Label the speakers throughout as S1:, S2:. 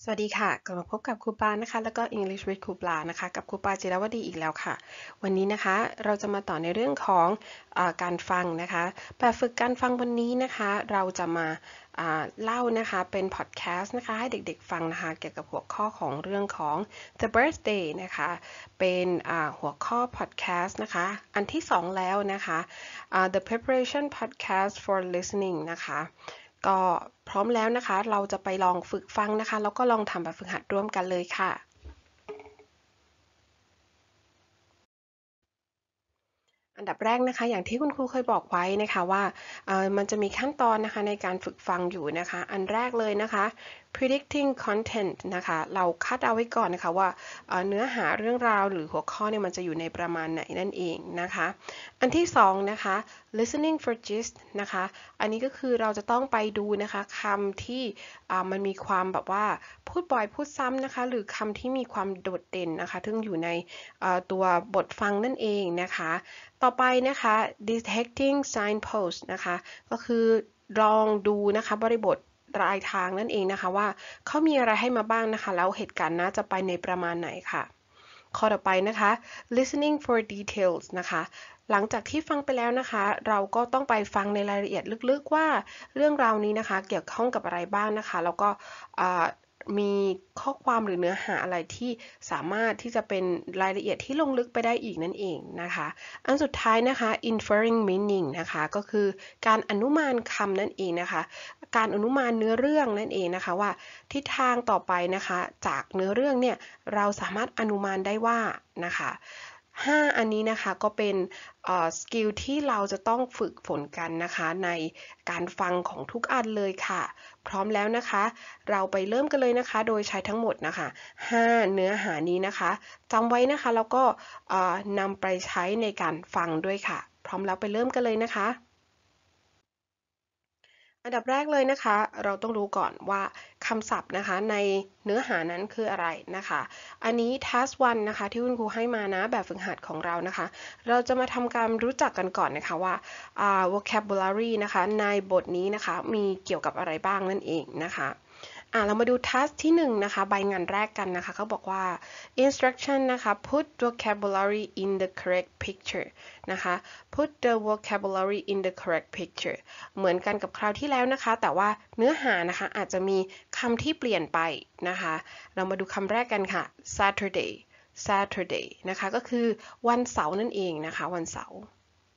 S1: สวัสดีค่ะกลับมาพบกับครูปลานะคะแล้วก็ English with ครูปลานะคะกับครูปลาจิรวดีอีกแล้วค่ะวันนี้นะคะเราจะมาต่อในเรื่องของการฟังนะคะแบบฝึกการฟังวันนี้นะคะเราจะมาเล่านะคะเป็นพอดแคสต์นะคะให้เด็กๆฟังนะคะเกี่ยวกับหัวข้อของเรื่องของ The Birthday นะคะเป็นหัวข้อพอดแคสต์นะคะอันที่สองแล้วนะคะThe Preparation Podcast for Listening นะคะก็พร้อมแล้วนะคะเราจะไปลองฝึกฟังนะคะแล้วก็ลองทำแบบฝึกหัดร่วมกันเลยค่ะ อันดับแรกนะคะอย่างที่คุณครูเคยบอกไว้นะคะว่ามันจะมีขั้นตอนนะคะในการฝึกฟังอยู่นะคะอันแรกเลยนะคะ predicting content นะคะเราคาดเดาไว้ก่อนนะคะว่าเนื้อหาเรื่องราวหรือหัวข้อเนี่ยมันจะอยู่ในประมาณไหนนั่นเองนะคะอันที่สองนะคะ listening for gist นะคะอันนี้ก็คือเราจะต้องไปดูนะคะคำที่มันมีความแบบว่าพูดบ่อยพูดซ้ำนะคะหรือคำที่มีความโดดเด่นนะคะซึ่งอยู่ในตัวบทฟังนั่นเองนะคะต่อไปนะคะ detecting signpost นะคะก็คือลองดูนะคะบริบทรายทางนั่นเองนะคะว่าเขามีอะไรให้มาบ้างนะคะแล้วเหตุการณ์น่าจะไปในประมาณไหนค่ะข้อต่อไปนะคะ listening for details นะคะหลังจากที่ฟังไปแล้วนะคะเราก็ต้องไปฟังในรายละเอียดลึกๆว่าเรื่องราวนี้นะคะเกี่ยวข้องกับอะไรบ้างนะคะแล้วก็มีข้อความหรือเนื้อหาอะไรที่สามารถที่จะเป็นรายละเอียดที่ลงลึกไปได้อีกนั่นเองนะคะอันสุดท้ายนะคะ inferring meaning นะคะก็คือการอนุมานคำนั่นเองนะคะการอนุมานเนื้อเรื่องนั่นเองนะคะว่าทิศทางต่อไปนะคะจากเนื้อเรื่องเนี่ยเราสามารถอนุมานได้ว่านะคะ5อันนี้นะคะก็เป็นสกิลที่เราจะต้องฝึกฝนกันนะคะในการฟังของทุกอันเลยค่ะพร้อมแล้วนะคะเราไปเริ่มกันเลยนะคะโดยใช้ทั้งหมดนะคะ5เนื้อหานี้นะคะจำไว้นะคะแล้วก็นำไปใช้ในการฟังด้วยค่ะพร้อมแล้วไปเริ่มกันเลยนะคะ อันดับแรกเลยนะคะเราต้องรู้ก่อนว่าคำศัพท์นะคะในเนื้อหานั้นคืออะไรนะคะอันนี้ task 1นะคะที่คุณครูให้มานะแบบฝึกหัดของเรานะคะเราจะมาทำการรู้จักกันก่อนนะคะว่าvocabulary นะคะในบทนี้นะคะมีเกี่ยวกับอะไรบ้างนั่นเองนะคะเรามาดู task ที่1นะคะใบงานแรกกันนะคะเขาบอกว่า instruction นะคะ put vocabulary in the correct picture นะคะ put the vocabulary in the correct picture เหมือนกันกับคราวที่แล้วนะคะแต่ว่าเนื้อหานะคะอาจจะมีคำที่เปลี่ยนไปนะคะเรามาดูคำแรกกันค่ะ Saturday Saturday นะคะก็คือวันเสาร์นั่นเองนะคะวันเสาร์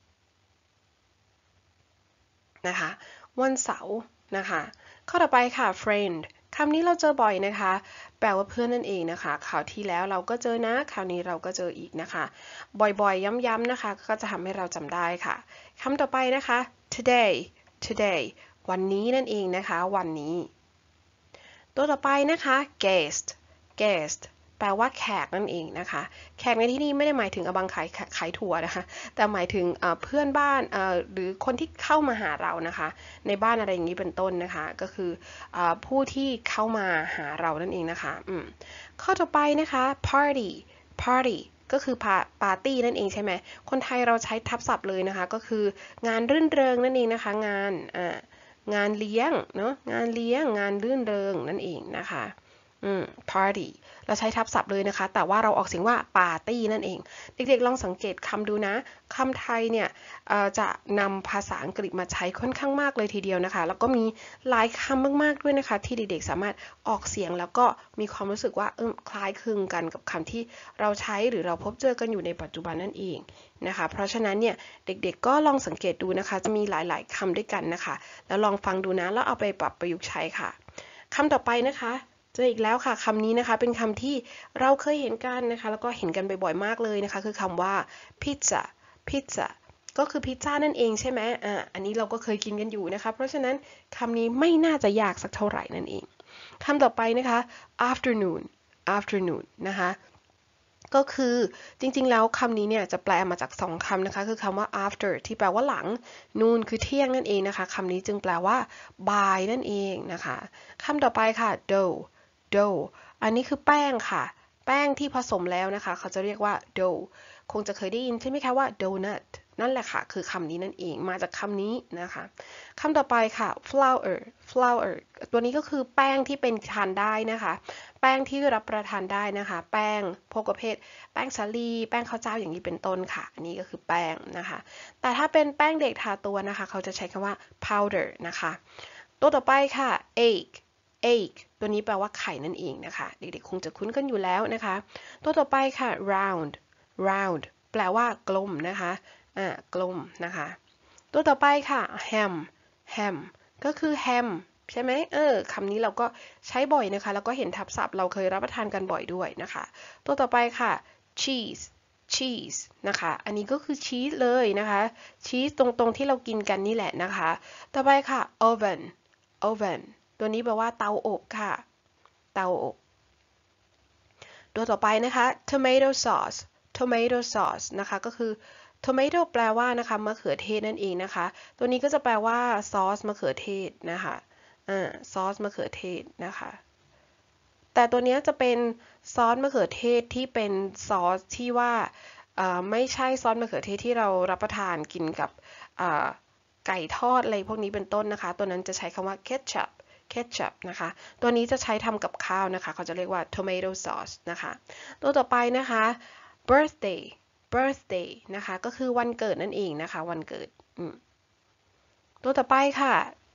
S1: นะคะวันเสาร์นะคะข้อต่อไปค่ะ friend คำนี้เราเจอบ่อยนะคะแปลว่าเพื่อนนั่นเองนะคะคราวที่แล้วเราก็เจอนะคราวนี้เราก็เจออีกนะคะบ่อยๆย้ำๆนะคะก็จะทำให้เราจำได้ค่ะคำต่อไปนะคะ today today วันนี้นั่นเองนะคะวันนี้ตัวต่อไปนะคะ guest guest แปลว่าแขกนั่นเองนะคะแขกในที่นี้ไม่ได้หมายถึงอบังขายถั่วนะคะแต่หมายถึงเพื่อนบ้านหรือคนที่เข้ามาหาเรานะคะในบ้านอะไรอย่างนี้เป็นต้นนะคะก็คือผู้ที่เข้ามาหาเรานั่นเองนะคะข้อต่อไปนะคะ party party ก็คือปาร์ตี้นั่นเองใช่ไหมคนไทยเราใช้ทับศัพท์เลยนะคะก็คืองานรื่นเริงนั่นเองนะคะงานเลี้ยงเนาะงานเลี้ยงงานรื่นเริงนั่นเองนะคะparty เราใช้ทับศัพท์เลยนะคะแต่ว่าเราออกเสียงว่าปาร์ตี้นั่นเองเด็กๆลองสังเกตคำดูนะคำไทยเนี่ยจะนำภาษาอังกฤษมาใช้ค่อนข้างมากเลยทีเดียวนะคะแล้วก็มีหลายคำมากๆด้วยนะคะที่เด็กๆสามารถออกเสียงแล้วก็มีความรู้สึกว่าคล้ายคลึงกันกับคำที่เราใช้หรือเราพบเจอกันอยู่ในปัจจุบันนั่นเองนะคะเพราะฉะนั้นเนี่ยเด็กๆก็ลองสังเกตดูนะคะจะมีหลายๆคำด้วยกันนะคะแล้วลองฟังดูนะแล้วเอาไปปรับประยุกต์ใช้ค่ะคำต่อไปนะคะเจออีกแล้วค่ะคำนี้นะคะเป็นคำที่เราเคยเห็นกันนะคะแล้วก็เห็นกันบ่อยๆมากเลยนะคะคือคำว่า pizza pizza ก็คือพิซซ่านั่นเองใช่ไหมอันนี้เราก็เคยกินกันอยู่นะคะเพราะฉะนั้นคำนี้ไม่น่าจะยากสักเท่าไหร่นั่นเองคำต่อไปนะคะ afternoon afternoon นะคะก็คือจริงๆแล้วคำนี้เนี่ยจะแปลมาจาก2คำนะคะคือคำว่า after ที่แปลว่าหลัง noon คือเที่ยงนั่นเองนะคะคำนี้จึงแปลว่าบ่ายนั่นเองนะคะคำต่อไปค่ะ dough dough อันนี้คือแป้งค่ะแป้งที่ผสมแล้วนะคะเขาจะเรียกว่า dough คงจะเคยได้ยินใช่ไหมคะว่า donut นั่นแหละค่ะคือคำนี้นั่นเองมาจากคำนี้นะคะคำต่อไปค่ะ flour ตัวนี้ก็คือแป้งที่เป็นทานได้นะคะแป้งที่รับประทานได้นะคะแป้งพวกประเภทแป้งสาลีแป้งข้าวเจ้าอย่างนี้เป็นต้นค่ะอันนี้ก็คือแป้งนะคะแต่ถ้าเป็นแป้งเด็กทาตัวนะคะเขาจะใช้คำว่า powder นะคะตัวต่อไปค่ะ egg ตัวนี้แปลว่าไข่นั่นเองนะคะเด็กๆคงจะคุ้นกันอยู่แล้วนะคะตัวต่อไปค่ะ round แปลว่ากลมนะคะกลมนะคะตัวต่อไปค่ะ ham ก็คือแฮมใช่ไหมคำนี้เราก็ใช้บ่อยนะคะแล้วก็เห็นทับศัพท์เราเคยรับประทานกันบ่อยด้วยนะคะตัวต่อไปค่ะ cheese นะคะอันนี้ก็คือชีสเลยนะคะชีสตรงที่เรากินกันนี่แหละนะคะต่อไปค่ะ oven ตัวนี้แปลว่าเตาอบค่ะเตาอบตัวต่อไปนะคะ tomato sauce นะคะก็คือ tomato แปลว่านะคะมะเขือเทศนั่นเองนะคะตัวนี้ก็จะแปลว่าซอสมะเขือเทศนะคะซอสมะเขือเทศนะคะแต่ตัวนี้จะเป็นซอสมะเขือเทศที่เป็นซอสที่ว่าไม่ใช่ซอสมะเขือเทศที่เรารับประทานกินกับไก่ทอดอะไรพวกนี้เป็นต้นนะคะตัวนั้นจะใช้คำว่า ketchup นะคะตัวนี้จะใช้ทำกับข้าวนะคะเขาจะเรียกว่า tomato sauce นะคะตัวต่อไปนะคะ birthday นะคะก็คือวันเกิดนั่นเองนะคะวันเกิดตัวต่อไปค่ะ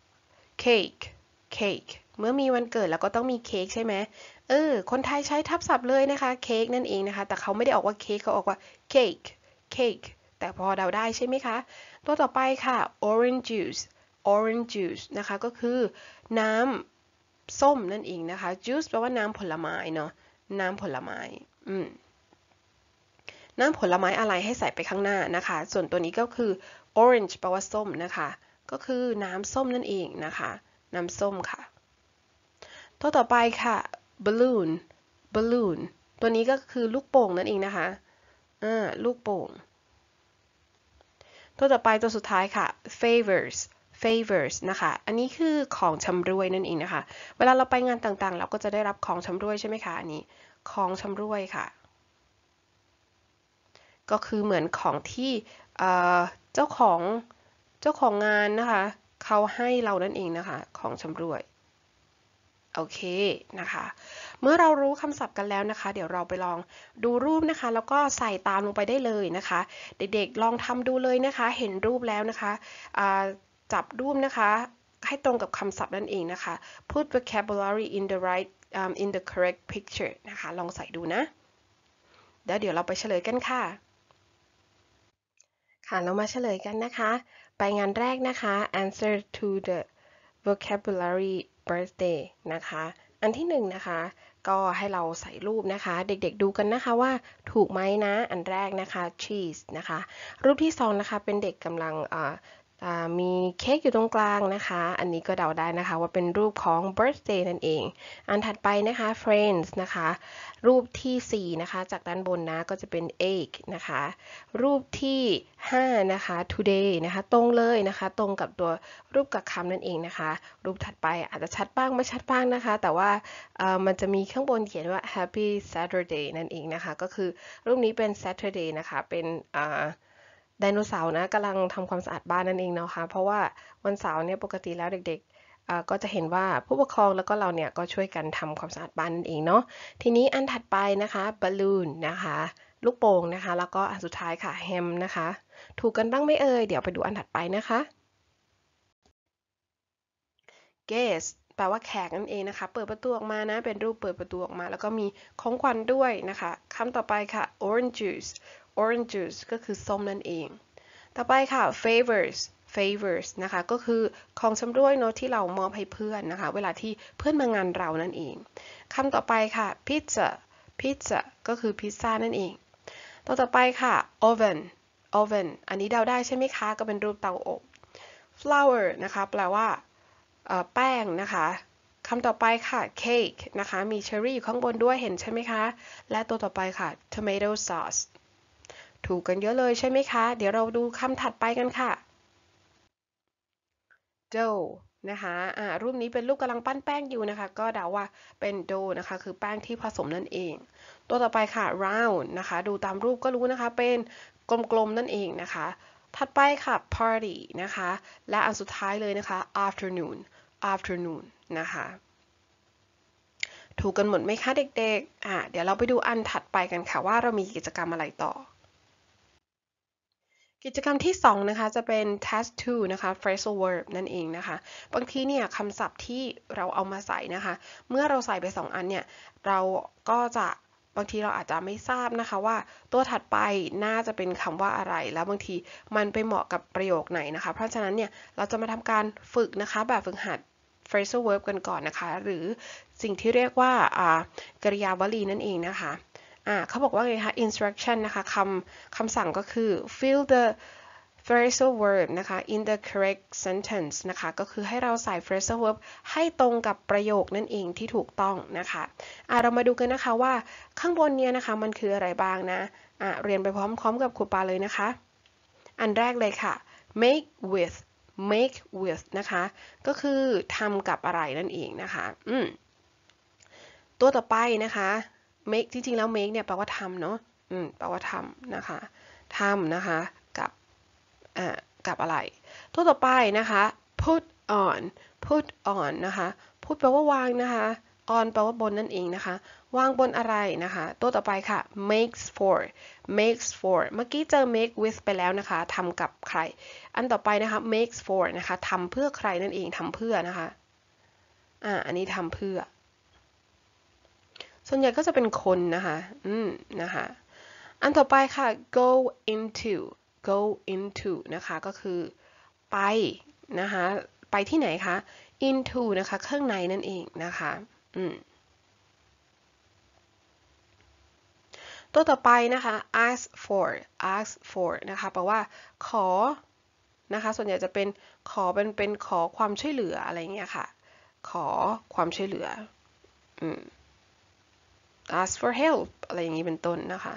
S1: cake เมื่อมีวันเกิดแล้วก็ต้องมีเค้กใช่ไหมคนไทยใช้ทับศัพท์เลยนะคะเค้กนั่นเองนะคะแต่เขาไม่ได้ออกว่าเค้กเขาออกว่า cake แต่พอเดาได้ใช่ไหมคะตัวต่อไปค่ะ orange juice นะคะก็คือน้ำส้มนั่นเองนะคะ juice แปลว่าน้ำผลไม้เนาะน้ำผลไม้น้ำผลไม้อะไรให้ใส่ไปข้างหน้านะคะส่วนตัวนี้ก็คือ orange แปลว่าส้มนะคะก็คือน้ำส้มนั่นเองนะคะน้ำส้มค่ะตัวต่อไปค่ะ balloon ตัวนี้ก็คือลูกโป่งนั่นเองนะคะลูกโป่งตัวต่อไปตัวสุดท้ายค่ะ favors นะคะอันนี้คือของชำร่วยนั่นเองนะคะเวลาเราไปงานต่างๆเราก็จะได้รับของชำร่วยใช่ไหมคะอันนี้ของชำร่วยค่ะก็คือเหมือนของที่เจ้าของงานนะคะเขาให้เรานั่นเองนะคะของชำร่วยโอเคนะคะเมื่อเรารู้คำศัพท์กันแล้วนะคะเดี๋ยวเราไปลองดูรูปนะคะแล้วก็ใส่ตามลงไปได้เลยนะคะเด็กๆลองทำดูเลยนะคะเห็นรูปแล้วนะคะจับรูปนะคะให้ตรงกับคำศัพท์นั่นเองนะคะ put vocabulary in the correct picture นะคะลองใส่ดูนะแล้วเดี๋ยวเราไปเฉลยกันค่ะค่ะเรามาเฉลยกันนะคะไปงานแรกนะคะ answer to the vocabulary birthday นะคะอันที่หนึ่งนะคะก็ให้เราใส่รูปนะคะเด็กๆดูกันนะคะว่าถูกไหมนะอันแรกนะคะ cheese นะคะรูปที่สองนะคะเป็นเด็กกำลังมีเค้กอยู่ตรงกลางนะคะอันนี้ก็เดาได้นะคะว่าเป็นรูปของ birthday นั่นเองอันถัดไปนะคะ friends นะคะรูปที่4นะคะจากด้านบนนะก็จะเป็น egg นะคะรูปที่5นะคะ today นะคะตรงเลยนะคะตรงกับตัวรูปกับคำนั่นเองนะคะรูปถัดไปอาจจะชัดบ้างไม่ชัดบ้างนะคะแต่ว่ามันจะมีข้างบนเขียนว่า happy Saturday นั่นเองนะคะก็คือรูปนี้เป็น Saturday นะคะเป็นไดโนเสาร์นะกำลังทำความสะอาดบ้านนั่นเองเนาะค่ะเพราะว่าวันเสาร์เนี่ยปกติแล้วเด็กๆก็จะเห็นว่าผู้ปกครองแล้วก็เราเนี่ยก็ช่วยกันทำความสะอาดบ้านนั่นเองเนาะทีนี้อันถัดไปนะคะบอลลูนนะคะลูกโป่งนะคะแล้วก็อันสุดท้ายค่ะแฮมนะคะถูกกันบ้างไหมเอ่ยเดี๋ยวไปดูอันถัดไปนะคะ guest แปลว่าแขกนั่นเองนะคะเปิดประตูออกมานะเป็นรูปเปิดประตูออกมาแล้วก็มีของขวัญด้วยนะคะคำต่อไปค่ะ orange juice ก็คือส้มนั่นเองต่อไปค่ะ favors นะคะก็คือของชำร่วยเนาะที่เรามอบให้เพื่อนนะคะเวลาที่เพื่อนมางานเรานั่นเองคำต่อไปค่ะ pizza ก็คือพิซซ่านั่นเองต่อไปค่ะ oven อันนี้เดาได้ใช่ไหมคะก็เป็นรูปเตาอบ flour นะคะแปลว่าแป้งนะคะคำต่อไปค่ะ cake นะคะมีเชอร์รี่อยู่ข้างบนด้วยเห็นใช่ไหมคะและตัวต่อไปค่ะ tomato sauce ถูกกันเยอะเลยใช่ไหมคะเดี๋ยวเราดูคำถัดไปกันค่ะ dough นะคะรูปนี้เป็นรูปกำลังปั้นแป้งอยู่นะคะก็เดาว่าเป็น dough นะคะคือแป้งที่ผสมนั่นเองตัวต่อไปค่ะ round นะคะดูตามรูปก็รู้นะคะเป็นกลมๆนั่นเองนะคะถัดไปค่ะ party นะคะและอันสุดท้ายเลยนะคะ afternoon นะคะถูกกันหมดไหมคะเด็กๆเดี๋ยวเราไปดูอันถัดไปกันค่ะว่าเรามีกิจกรรมอะไรต่อกิจกรรมที่2นะคะจะเป็น task 2นะคะ phrasal verb นั่นเองนะคะบางทีเนี่ยคำศัพท์ที่เราเอามาใส่นะคะเมื่อเราใส่ไป2อันเนี่ยเราก็จะบางทีเราอาจจะไม่ทราบนะคะว่าตัวถัดไปน่าจะเป็นคำว่าอะไรแล้วบางทีมันไปเหมาะกับประโยคไหนนะคะเพราะฉะนั้นเนี่ยเราจะมาทำการฝึกนะคะแบบฝึกหัด phrasal verb กันก่อนนะคะหรือสิ่งที่เรียกว่ากริยาวลีนั่นเองนะคะเขาบอกว่าไงคะ instruction นะคะคำสั่งก็คือ fill the phrasal verb นะคะ in the correct sentence นะคะก็คือให้เราใส่ phrasal verb ให้ตรงกับประโยคนั่นเองที่ถูกต้องนะคะเรามาดูกันนะคะว่าข้างบนเนี้ยนะคะมันคืออะไรบ้างนะเรียนไปพร้อมๆกับครูปาเลยนะคะอันแรกเลยค่ะ make with นะคะก็คือทำกับอะไรนั่นเองนะคะตัวต่อไปนะคะ make จริงๆแล้ว make เนี่ยแปลว่าทำเนาะแปลว่าทำนะคะทำนะคะกับอะไรตัวต่อไปนะคะ put on นะคะ put แปลว่าวางนะคะ on แปลว่าบนนั่นเองนะคะวางบนอะไรนะคะตัวต่อไปค่ะ makes for เมื่อกี้เจอ make with ไปแล้วนะคะทำกับใครอันต่อไปนะคะ makes for นะคะทำเพื่อใครนั่นเองทำเพื่อนะคะอันนี้ทำเพื่อส่วนใหญ่ก็จะเป็นคนนะคะนะคะอันต่อไปค่ะ go into นะคะก็คือไปนะคะไปที่ไหนคะ into นะคะข้างในนั่นเองนะคะตัวต่อไปนะคะ ask for นะคะแปลว่าขอนะคะส่วนใหญ่จะเป็นเป็นขอความช่วยเหลืออะไรเงี้ยค่ะขอความช่วยเหลือask for help อะไรอย่างนี้เป็นต้นนะคะ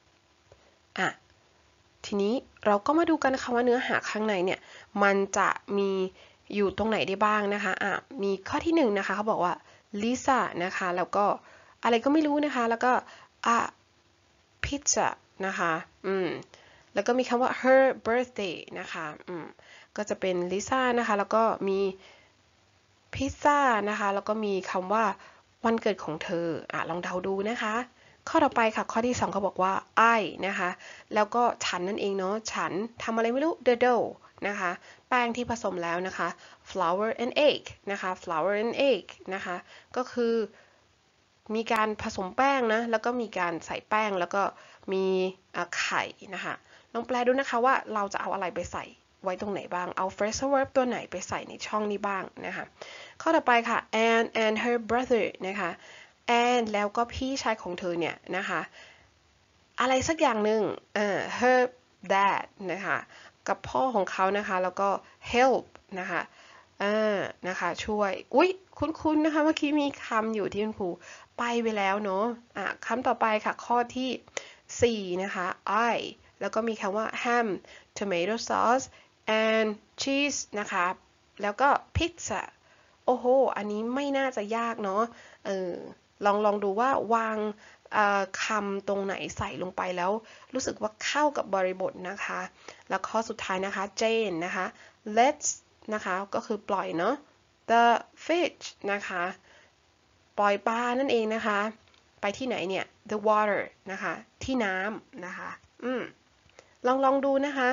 S1: ทีนี้เราก็มาดูกันนะคะว่าเนื้อหาข้างในเนี่ยมันจะมีอยู่ตรงไหนได้บ้างนะคะมีข้อที่1นะคะเขาบอกว่า Lisa นะคะแล้วก็อะไรก็ไม่รู้นะคะแล้วก็pizza นะคะแล้วก็มีคำว่า her birthday นะคะก็จะเป็น Lisa นะคะแล้วก็มีพิซซ่านะคะแล้วก็มีคำว่าวันเกิดของเธอลองเดาดูนะคะข้อต่อไปค่ะข้อที่2เขาบอกว่า I นะคะแล้วก็ฉันนั่นเองเนาะฉันทำอะไรไม่รู้ the dough นะคะแป้งที่ผสมแล้วนะคะ flour and egg นะคะ flour and egg นะคะก็คือมีการผสมแป้งนะแล้วก็มีการใส่แป้งแล้วก็มีไข่นะคะลองแปลดูนะคะว่าเราจะเอาอะไรไปใส่ไว้ตรงไหนบ้างเอา phrasal verb ตัวไหนไปใส่ในช่องนี้บ้างนะคะข้อต่อไปค่ะ Anne and her brother นะคะ Anne แล้วก็พี่ชายของเธอเนี่ยนะคะอะไรสักอย่างหนึ่งher dad นะคะกับพ่อของเขานะคะแล้วก็ help นะคะนะคะช่วยอุ๊ยคุ้นๆนะคะเมื่อกี้มีคำอยู่ที่คุณครูไปแล้วเนาะคำต่อไปค่ะข้อที่4นะคะ I แล้วก็มีคำว่า ham tomato sauce and cheese นะคะแล้วก็ pizza โอ้โหอันนี้ไม่น่าจะยากเนาะลองดูว่าวางคำตรงไหนใส่ลงไปแล้วรู้สึกว่าเข้ากับบริบทนะคะแล้วข้อสุดท้ายนะคะ Jane นะคะ let's นะคะก็คือปล่อยเนาะ the fish นะคะปล่อยปลานั่นเองนะคะไปที่ไหนเนี่ย the water นะคะที่น้ำนะคะลองดูนะคะ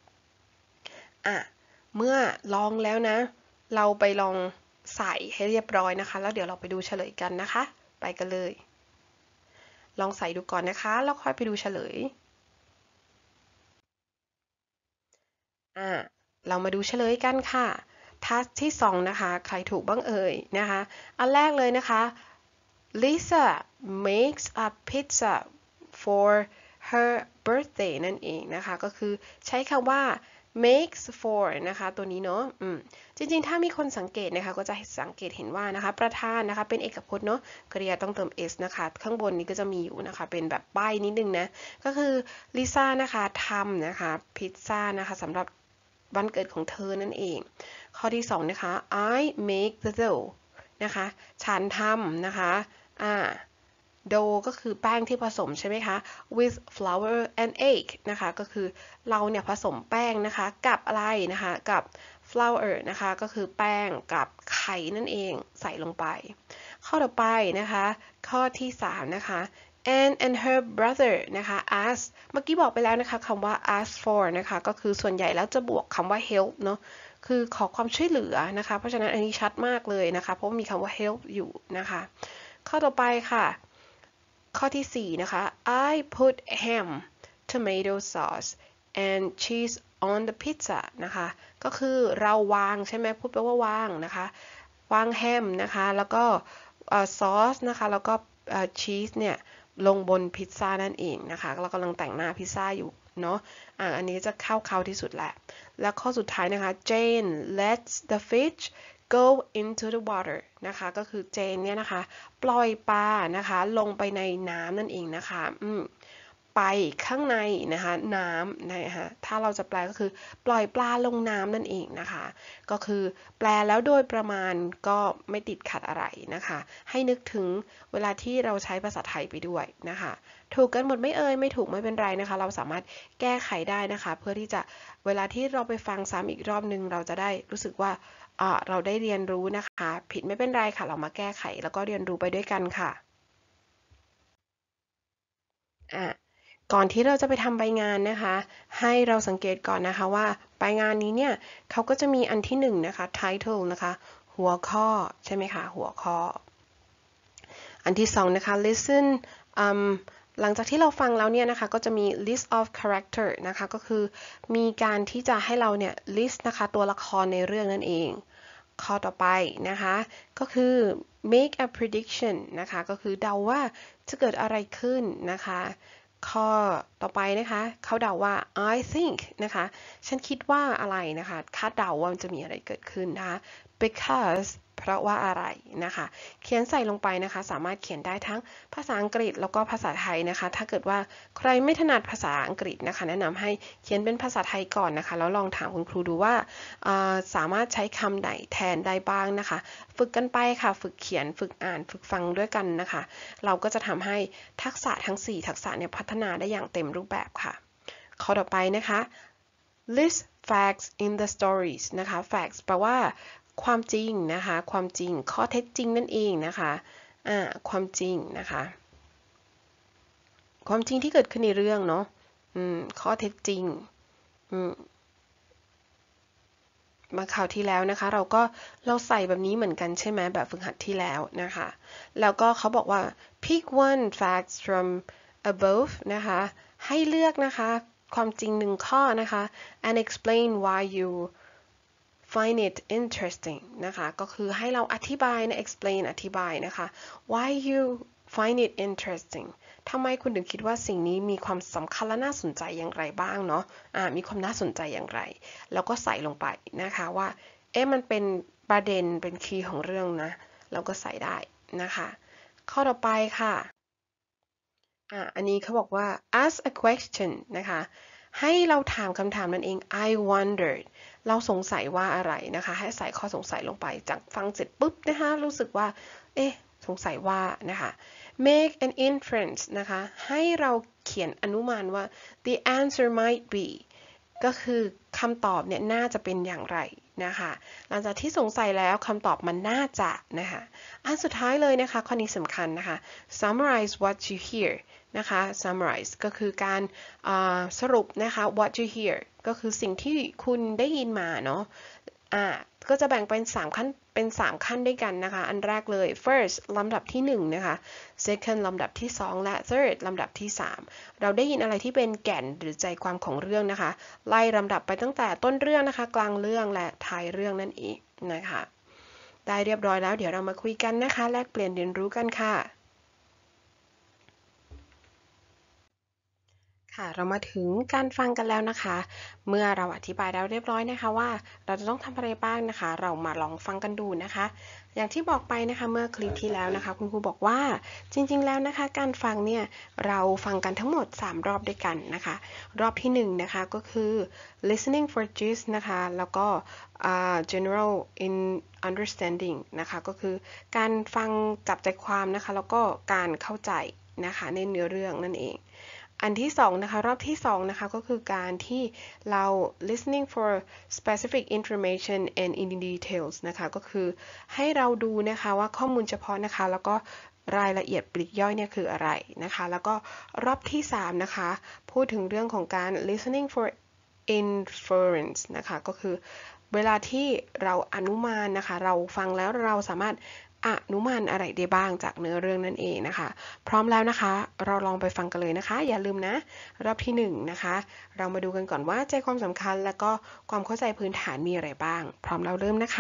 S1: เมื่อลองแล้วนะเราไปลองใส่ให้เรียบร้อยนะคะแล้วเดี๋ยวเราไปดูเฉลยกันนะคะไปกันเลยลองใส่ดูก่อนนะคะแล้วค่อยไปดูเฉลยเรามาดูเฉลยกันค่ะทัสที่2นะคะใครถูกบ้างเอ่ยนะคะอันแรกเลยนะคะ Lisa makes a pizza for her birthday นั่นเองนะคะก็คือใช้คำว่า makes for นะคะตัวนี้เนาะจริงๆถ้ามีคนสังเกตนะคะก็จะสังเกตเห็นว่านะคะประธานนะคะเป็นเอกพจน์เนาะกริยาต้องเติม s นะคะข้างบนนี้ก็จะมีอยู่นะคะเป็นแบบป้ายนิดนึงนะก็คือลิซ่านะคะทำนะคะพิซซ่านะคะสำหรับวันเกิดของเธอนั่นเองข้อที่2นะคะ I make the dough นะคะฉันทำนะคะ dough ก็คือแป้งที่ผสมใช่ไหมคะ with flour and egg นะคะก็คือเราเนี่ยผสมแป้งนะคะกับอะไรนะคะกับ flour นะคะก็คือแป้งกับไข่นั่นเองใส่ลงไปข้อต่อไปนะคะข้อที่3นะคะ Anne and her brother นะคะ ask เมื่อกี้บอกไปแล้วนะคะคำว่า ask for นะคะก็คือส่วนใหญ่แล้วจะบวกคำว่า help เนาะคือขอความช่วยเหลือนะคะเพราะฉะนั้นอันนี้ชัดมากเลยนะคะเพราะมีคำว่า help อยู่นะคะข้อต่อไปค่ะข้อที่4นะคะ I put ham tomato sauce and cheese on the pizza นะคะก็คือเราวางใช่ไหมพูดแปลว่าวางนะคะวางแฮมนะคะแล้วก็ซอสนะคะแล้วก็ชีสเนี่ยลงบนพิซซ่านั่นเองนะคะเรากำลังแต่งหน้าพิซซ่าอยู่เนาะอันนี้จะเข้าเขาที่สุดแหละแล้วข้อสุดท้ายนะคะ Jane lets the fish go into the water นะคะก็คือเจนเนี่ยนะคะปล่อยปลานะคะลงไปในน้ำนั่นเองนะคะไปข้างในนะคะน้ำนะคะถ้าเราจะแปลก็คือปล่อยปลาลงน้ำนั่นเองนะคะก็คือแปลแล้วโดยประมาณก็ไม่ติดขัดอะไรนะคะให้นึกถึงเวลาที่เราใช้ภาษาไทยไปด้วยนะคะถูกกันหมดไม่เอ่ยไม่ถูกไม่เป็นไรนะคะเราสามารถแก้ไขได้นะคะเพื่อที่จะเวลาที่เราไปฟังซ้ำอีกรอบนึงเราจะได้รู้สึกว่าเราได้เรียนรู้นะคะผิดไม่เป็นไรค่ะเรามาแก้ไขแล้วก็เรียนรู้ไปด้วยกันค่ะอ่ะก่อนที่เราจะไปทำใบงานนะคะให้เราสังเกตก่อนนะคะว่าใบงานนี้เนี่ยเขาก็จะมีอันที่1นะคะ title นะคะหัวข้อใช่ไหมคะหัวข้ออันที่2นะคะ listen หลังจากที่เราฟังแล้วเนี่ยนะคะก็จะมี list of character นะคะก็คือมีการที่จะให้เราเนี่ย list นะคะตัวละครในเรื่องนั่นเองข้อต่อไปนะคะก็คือ make a prediction นะคะก็คือเดาว่าจะเกิดอะไรขึ้นนะคะข้อต่อไปนะคะเขาเดาว่า I think นะคะฉันคิดว่าอะไรนะคะคาดเดาว่ามันจะมีอะไรเกิดขึ้นนะคะ because เพราะว่าอะไรนะคะเขียนใส่ลงไปนะคะสามารถเขียนได้ทั้งภาษาอังกฤษแล้วก็ภาษาไทยนะคะถ้าเกิดว่าใครไม่ถนัดภาษาอังกฤษนะคะแนะนำให้เขียนเป็นภาษาไทยก่อนนะคะแล้วลองถามคุณครูดูว่าสามารถใช้คำไหนแทนได้บ้างนะคะฝึกกันไปค่ะฝึกเขียนฝึกอ่านฝึกฟังด้วยกันนะคะเราก็จะทำให้ทักษะทั้ง4ทักษะเนี่ยพัฒนาได้อย่างเต็มรูปแบบค่ะข้อต่อไปนะคะ list facts in the stories นะคะ facts แปลว่าความจริงนะคะความจริงข้อเท็จจริงนั่นเองนะคะความจริงนะคะความจริงที่เกิดขึ้นในเรื่องเนาะข้อเท็จจริงมาคราวที่แล้วนะคะเราใส่แบบนี้เหมือนกันใช่ไหมแบบฝึกหัดที่แล้วนะคะแล้วก็เขาบอกว่า pick one fact from above นะคะให้เลือกนะคะความจริง1ข้อนะคะ and explain why you find it interesting นะคะก็คือให้เราอธิบายนะ explain อธิบายนะคะ why you find it interesting ทำไมคุณถึงคิดว่าสิ่งนี้มีความสำคัญและน่าสนใจอย่างไรบ้างเนาะมีความน่าสนใจอย่างไรแล้วก็ใส่ลงไปนะคะว่ามันเป็นประเด็นเป็นคีย์ของเรื่องนะเราก็ใส่ได้นะคะข้อต่อไปค่ะอันนี้เขาบอกว่า ask a question นะคะให้เราถามคำถามนั่นเอง I wondered เราสงสัยว่าอะไรนะคะให้ใส่ข้อสงสัยลงไปจากฟังเสร็จปุ๊บนะคะรู้สึกว่าสงสัยว่านะคะ make an inference นะคะให้เราเขียนอนุมานว่า the answer might be ก็คือคำตอบเนี่ยน่าจะเป็นอย่างไรนะคะหลังจากที่สงสัยแล้วคำตอบมันน่าจะนะคะอันสุดท้ายเลยนะคะข้อนี้สำคัญนะคะ summarize what you hear นะคะ summarize ก็คือการสรุปนะคะ what you hear ก็คือสิ่งที่คุณได้ยินมาเนาะก็จะแบ่งเป็น3ขั้นด้วยกันนะคะอันแรกเลย first ลำดับที่1นะคะ second ลำดับที่2และ third ลำดับที่3เราได้ยินอะไรที่เป็นแก่นหรือใจความของเรื่องนะคะไล่ลำดับไปตั้งแต่ต้นเรื่องนะคะกลางเรื่องและท้ายเรื่องนั่นเองนะคะได้เรียบร้อยแล้วเดี๋ยวเรามาคุยกันนะคะแลกเปลี่ยนเรียนรู้กันค่ะค่ะเรามาถึงการฟังกันแล้วนะคะ เมื่อเราอธิบายแล้วเรียบร้อยนะคะว่าเราจะต้องทำอะไรบ้างนะคะ เรามาลองฟังกันดูนะคะ อย่างที่บอกไปนะคะเมื่อคลิปที่แล้วนะคะคุณครูบอกว่าจริงๆแล้วนะคะการฟังเนี่ยเราฟังกันทั้งหมด3รอบด้วยกันนะคะรอบที่1นะคะก็คือ listening for gist นะคะแล้วก็general in understanding นะคะก็คือการฟังจับใจความนะคะแล้วก็การเข้าใจนะคะในเนื้อเรื่องนั่นเอง อันที่2นะคะรอบที่2นะคะก็คือการที่เรา listening for specific information and in details นะคะก็คือให้เราดูนะคะว่าข้อมูลเฉพาะนะคะแล้วก็รายละเอียดปลีกย่อยเนี่ยคืออะไรนะคะแล้วก็รอบที่3นะคะพูดถึงเรื่องของการ listening for inference นะคะก็คือเวลาที่เราอนุมานนะคะเราฟังแล้วเราสามารถอนุมานอะไรได้บ้างจากเนื้อเรื่องนั่นเองนะคะพร้อมแล้วนะคะเราลองไปฟังกันเลยนะคะอย่าลืมนะรอบที่1นะคะเรามาดูกันก่อนว่าใจความสำคัญและก็ความเข้าใจพื้นฐานมีอะไรบ้างพร้อมแล้วเริ่มนะคะ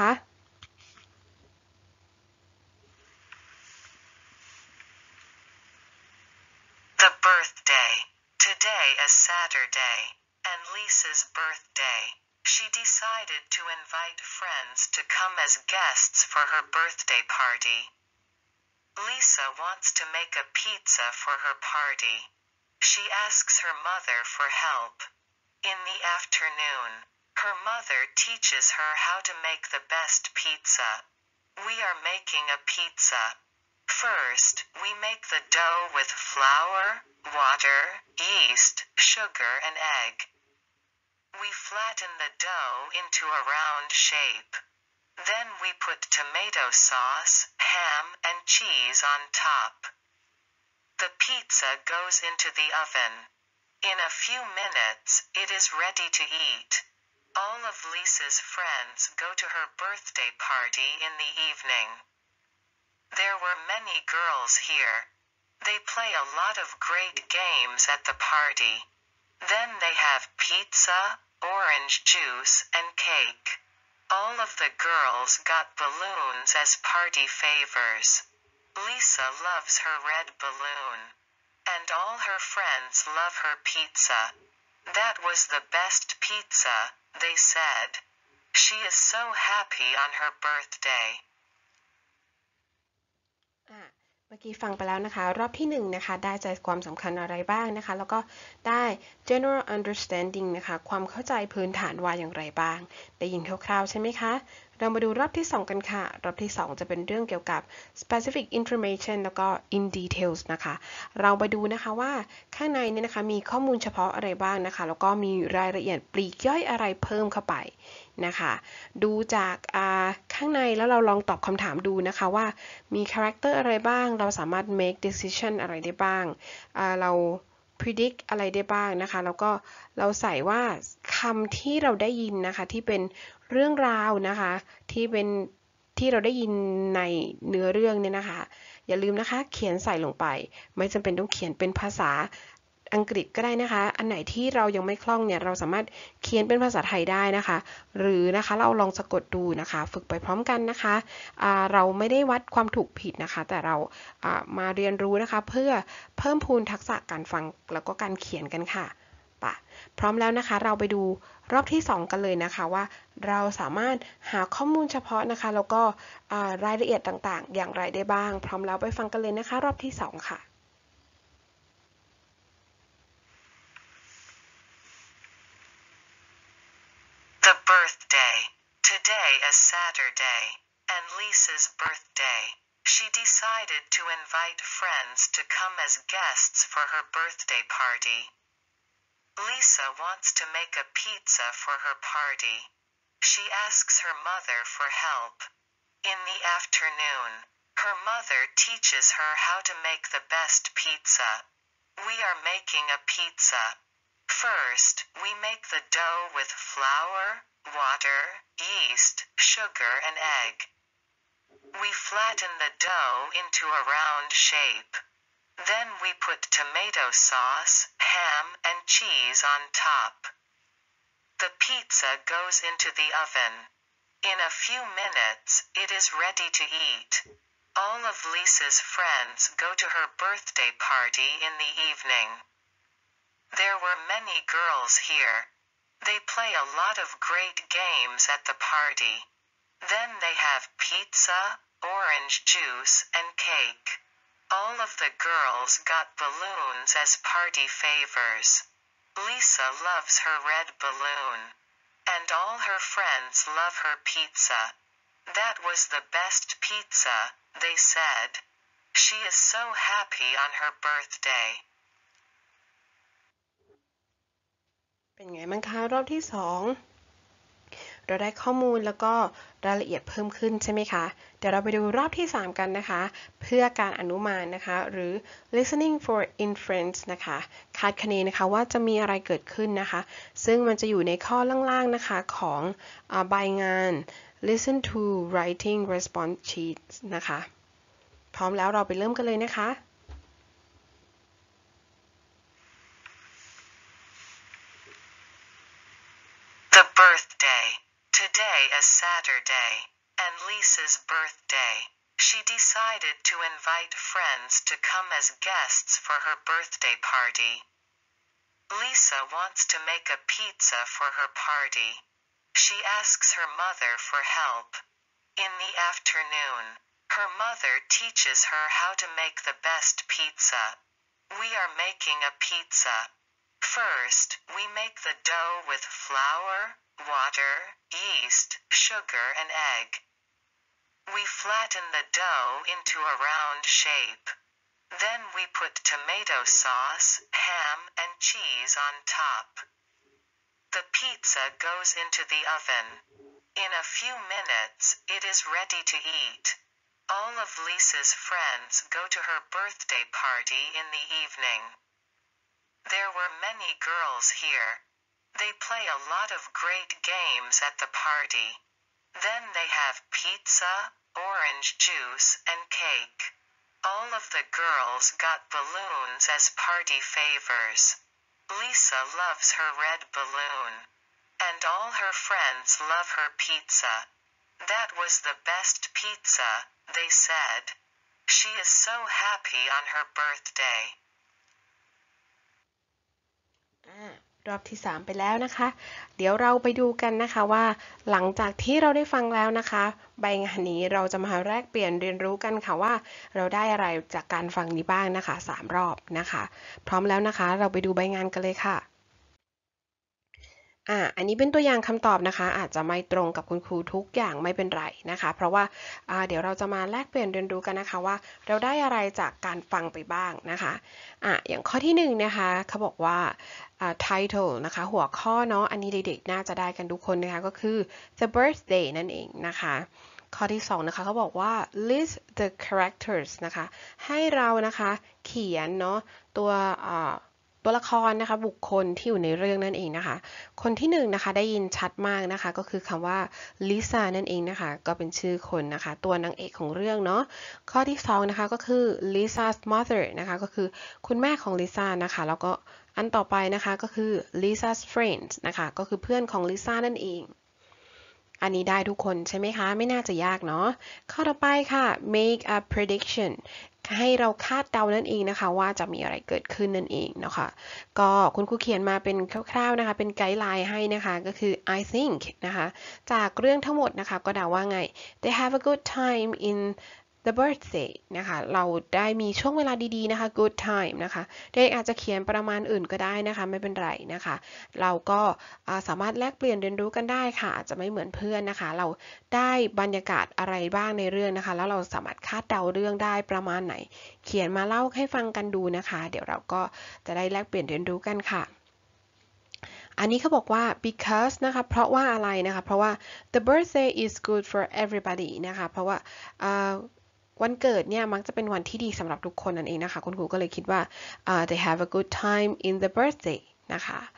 S2: The birthday. Today is Saturday, and Lisa's birthday. She decided to invite friends to come as guests for her birthday party. Lisa wants to make a pizza for her party. She asks her mother for help. In the afternoon, her mother teaches her how to make the best pizza. We are making a pizza. First, we make the dough with flour, water, yeast, sugar, and egg. We flatten the dough into a round shape. Then we put tomato sauce, ham, and cheese on top. The pizza goes into the oven. In a few minutes, it is ready to eat. All of Lisa's friends go to her birthday party in the evening. There were many girls here. They play a lot of great games at the party. Then they have pizza, orange juice, and cake. All of the girls got balloons as party favors. Lisa loves her red balloon. And all her friends love her pizza. That was the best pizza, they said. She is so happy on her birthday.
S1: เมื่อกี้ฟังไปแล้วนะคะรอบที่1นะคะได้ใจความสำคัญอะไรบ้างนะคะแล้วก็ได้ general understanding นะคะความเข้าใจพื้นฐานว่าอย่างไรบ้างได้ยินคร่าวๆใช่ไหมคะเรามาดูรอบที่2กันค่ะรอบที่2จะเป็นเรื่องเกี่ยวกับ specific information แล้วก็ in details นะคะเราไปดูนะคะว่าข้างในเนี่ยนะคะมีข้อมูลเฉพาะอะไรบ้างนะคะแล้วก็มีรายละเอียดปลีกย่อยอะไรเพิ่มเข้าไปนะคะดูจากข้างในแล้วเราลองตอบคำถามดูนะคะว่ามีคาแรคเตอร์อะไรบ้างเราสามารถ make decision อะไรได้บ้างเรา predict อะไรได้บ้างนะคะแล้วก็เราใส่ว่าคำที่เราได้ยินนะคะที่เป็นเรื่องราวนะคะที่เราได้ยินในเนื้อเรื่องเนี่ยนะคะอย่าลืมนะคะเขียนใส่ลงไปไม่จำเป็นต้องเขียนเป็นภาษาอังกฤษก็ได้นะคะอันไหนที่เรายังไม่คล่องเนี่ยเราสามารถเขียนเป็นภาษาไทยได้นะคะหรือนะคะเราลองสะกดดูนะคะฝึกไปพร้อมกันนะคะเราไม่ได้วัดความถูกผิดนะคะแต่เรามาเรียนรู้นะคะเพื่อเพิ่มพูนทักษะการฟังแล้วก็การเขียนกันค่ะพร้อมแล้วนะคะเราไปดูรอบที่2กันเลยนะคะว่าเราสามารถหาข้อมูลเฉพาะนะคะแล้วก็รายละเอียดต่างๆอย่างไรได้บ้างพร้อมแล้วไปฟังกันเลยนะคะรอบที่2ค่ะ
S2: The birthday. Today is Saturday, and Lisa's birthday. She decided to invite friends to come as guests for her birthday party. Lisa wants to make a pizza for her party. She asks her mother for help. In the afternoon, her mother teaches her how to make the best pizza. We are making a pizza. First, we make the dough with flour, water, yeast, sugar, and egg. We flatten the dough into a round shape. Then we put tomato sauce, ham, and cheese on top. The pizza goes into the oven. In a few minutes, it is ready to eat. All of Lisa's friends go to her birthday party in the evening. There were many girls here. They play a lot of great games at the party. Then they have pizza, orange juice, and cake. All of the girls got balloons as party favors. Lisa loves her red balloon. And all her friends love her pizza. That was the best pizza, they said. She is so happy on her birthday.
S1: เป็นไงบ้างคะรอบที่สองเราได้ข้อมูลแล้วก็รายละเอียดเพิ่มขึ้นใช่ไหมคะเดี๋ยวเราไปดูรอบที่3กันนะคะเพื่อการอนุมานนะคะหรือ listening for inference นะคะคาดคะเนนะคะว่าจะมีอะไรเกิดขึ้นนะคะซึ่งมันจะอยู่ในข้อล่างๆนะคะของใบงาน listen to writing response sheets นะคะพร้อมแล้วเราไปเริ่มกันเลยนะคะ
S2: The birthday. Today is Saturday, and Lisa's birthday. She decided to invite friends to come as guests for her birthday party. Lisa wants to make a pizza for her party. She asks her mother for help. In the afternoon, her mother teaches her how to make the best pizza. We are making a pizza. First, we make the dough with flour, water, yeast, sugar, and egg. We flatten the dough into a round shape. Then we put tomato sauce, ham, and cheese on top. The pizza goes into the oven. In a few minutes, it is ready to eat. All of Lisa's friends go to her birthday party in the evening. There were many girls here. They play a lot of great games at the party. Then they have pizza, orange juice, and cake. All of the girls got balloons as party favors. Lisa loves her red balloon. And all her friends love her pizza. That was the best pizza, they said. She is so happy on her birthday.
S1: รอบที่3ไปแล้วนะคะเดี๋ยวเราไปดูกันนะคะว่าหลังจากที่เราได้ฟังแล้วนะคะใบงานนี้เราจะมาแลกเปลี่ยนเรียนรู้กันค่ะว่าเราได้อะไรจากการฟังนี้บ้างนะคะ3รอบนะคะพร้อมแล้วนะคะเราไปดูใบงานกันเลยค่ะอันนี้เป็นตัวอย่างคำตอบนะคะอาจจะไม่ตรงกับคุณครูทุกอย่างไม่เป็นไรนะคะเพราะว่าเดี๋ยวเราจะมาแลกเปลี่ยนเรียนรู้กันนะคะว่าเราได้อะไรจากการฟังไปบ้างนะคะอย่างข้อที่1นะคะเขาบอกว่าtitle นะคะหัวข้อเนาะอันนี้เด็กๆน่าจะได้กันทุกคนนะคะก็คือ the birthday นั่นเองนะคะข้อที่2นะคะเขาบอกว่า list the characters นะคะให้เรานะคะเขียนเนาะตัวละครนะคะบุคคลที่อยู่ในเรื่องนั่นเองนะคะคนที่1นะคะได้ยินชัดมากนะคะก็คือคำว่า Lisa นั่นเองนะคะก็เป็นชื่อคนนะคะตัวนางเอกของเรื่องเนาะข้อที่2นะคะก็คือ Lisa's mother นะคะก็คือคุณแม่ของ Lisa นะคะแล้วก็อันต่อไปนะคะก็คือ Lisa's friends นะคะก็คือเพื่อนของ Lisa นั่นเองอันนี้ได้ทุกคนใช่ไหมคะไม่น่าจะยากเนาะข้อต่อไปค่ะ make a prediction ให้เราคาดเดานั่นเองนะคะว่าจะมีอะไรเกิดขึ้นนั่นเองนะคะก็คุณครูเขียนมาเป็นคร่าวๆนะคะเป็นไกด์ไลน์ให้นะคะก็คือ I think นะคะจากเรื่องทั้งหมดนะคะก็เดาว่าไง they have a good time in the birthday นะคะเราได้มีช่วงเวลาดีๆนะคะ good time นะคะเด็กอาจจะเขียนประมาณอื่นก็ได้นะคะไม่เป็นไรนะคะเราก็สามารถแลกเปลี่ยนเรียนรู้กันได้ค่ะอาจจะไม่เหมือนเพื่อนนะคะเราได้บรรยากาศอะไรบ้างในเรื่องนะคะแล้วเราสามารถคาดเดาเรื่องได้ประมาณไหนเขียนมาเล่าให้ฟังกันดูนะคะเดี๋ยวเราก็จะได้แลกเปลี่ยนเรียนรู้กันค่ะอันนี้เขาบอกว่า because นะคะเพราะว่าอะไรนะคะเพราะว่า the birthday is good for everybody นะคะเพราะว่าวันเกิดเนี่ยมักจะเป็นวันที่ดีสำหรับทุกคนนั่นเองนะคะคุณครูก็เลยคิดว่าthey have a good time in the birthday นะคะ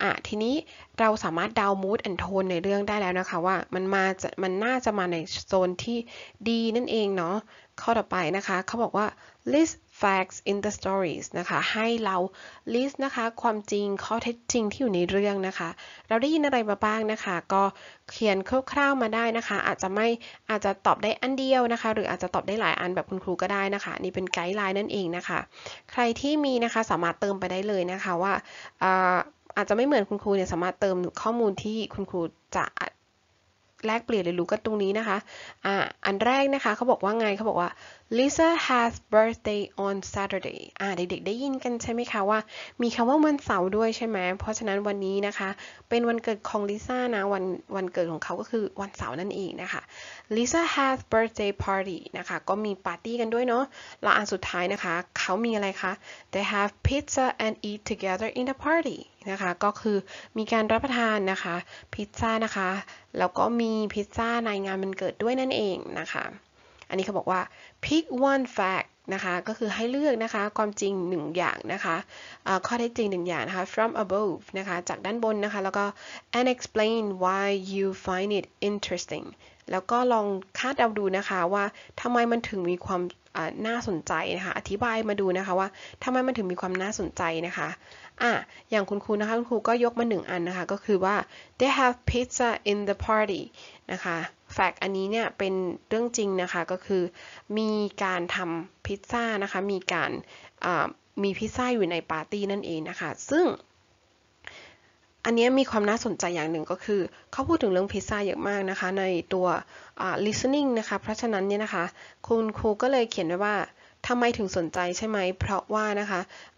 S1: ทีนี้เราสามารถเดา mood and tone ในเรื่องได้แล้วนะคะว่ามันน่าจะมาในโซนที่ดีนั่นเองเนาะข้อต่อไปนะคะเขาบอกว่า list facts in the stories นะคะให้เรา list นะคะความจริงข้อเท็จจริงที่อยู่ในเรื่องนะคะเราได้ยินอะไรมาบ้างนะคะก็เขียนคร่าวๆมาได้นะคะอาจจะตอบได้อันเดียวนะคะหรืออาจจะตอบได้หลายอันแบบคุณครูก็ได้นะคะนี่เป็นไกด์ไลน์นั่นเองนะคะใครที่มีนะคะสามารถเติมไปได้เลยนะคะว่าอาจจะไม่เหมือนคุณครูเนี่ยสามารถเติมข้อมูลที่คุณครูจะแลกเปลี่ยนเรียนรู้กันตรงนี้นะคะอันแรกนะคะเขาบอกว่าไงเขาบอกว่า Lisa has birthday on Saturday เด็กๆได้ยินกันใช่ไหมคะว่ามีคำว่าวันเสาร์ด้วยใช่ไหมเพราะฉะนั้นวันนี้นะคะเป็นวันเกิดของลิซ่านะวันเกิดของเขาก็คือวันเสาร์นั่นเองนะคะ Lisa has birthday party นะคะก็มีปาร์ตี้กันด้วยเนาะแล้วอันสุดท้ายนะคะเขามีอะไรคะ They have pizza and eat together in the party นะคะก็คือมีการรับประทานนะคะพิซซ่านะคะแล้วก็มีพิซซ่าในงานวันเกิดด้วยนั่นเองนะคะอันนี้เขาบอกว่า pick one fact นะคะก็คือให้เลือกนะคะความจริงหนึ่งอย่างนะคะข้อเท็จจริงหนึ่งอย่างนะคะ from above นะคะจากด้านบนนะคะแล้วก็ and explain why you find it interesting แล้วก็ลองคาดเดาดูนะคะว่าทำไมมันถึงมีความน่าสนใจนะคะอธิบายมาดูนะคะว่าทำไมมันถึงมีความน่าสนใจนะคะอย่างคุณครูนะคะคุณครูก็ยกมาหนึ่งอันนะคะก็คือว่า they have pizza in the party นะคะแฟกต์อันนี้เนี่ยเป็นเรื่องจริงนะคะก็คือมีการทำพิซซ่านะคะมีพิซซ่าอยู่ในปาร์ตี้นั่นเองนะคะซึ่งอันนี้มีความน่าสนใจอย่างหนึ่งก็คือเขาพูดถึงเรื่องพิซซ่าเยอะมากนะคะในตัวlistening นะคะเพราะฉะนั้นเนี่ยนะคะคุณครูก็เลยเขียนไว้ว่าทำไมถึงสนใจใช่ไหมเพราะว่านะคะ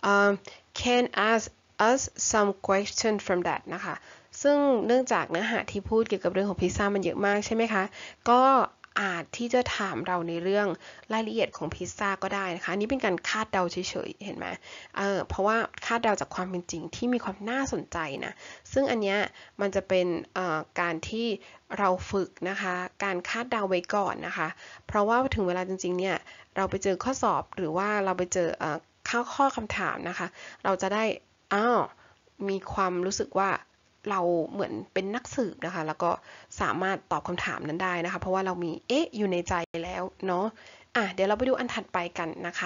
S1: can ask us some question from that นะคะซึ่งเนื่องจากเนื้อหาที่พูดเกี่ยวกับเรื่องของพิซซ่ามันเยอะมากใช่ไหมคะก็อาจที่จะถามเราในเรื่องรายละเอียดของพิซซ่าก็ได้นะคะนี่เป็นการคาดเดาเฉยๆเห็นไหมเพราะว่าคาดเดาจากความเป็นจริงที่มีความน่าสนใจนะซึ่งอันเนี้ยมันจะเป็นการที่เราฝึกนะคะการคาดเดาไว้ก่อนนะคะเพราะว่าถึงเวลาจริงๆเนี่ยเราไปเจอข้อสอบหรือว่าเราไปเจอข้อคำถามนะคะเราจะได้มีความรู้สึกว่าเราเหมือนเป็นนักสืบนะคะแล้วก็สามารถตอบคำถามนั้นได้นะคะเพราะว่าเรามีอยู่ในใจแล้วเนาะเดี๋ยวเราไปดูอันถัดไปกันนะคะ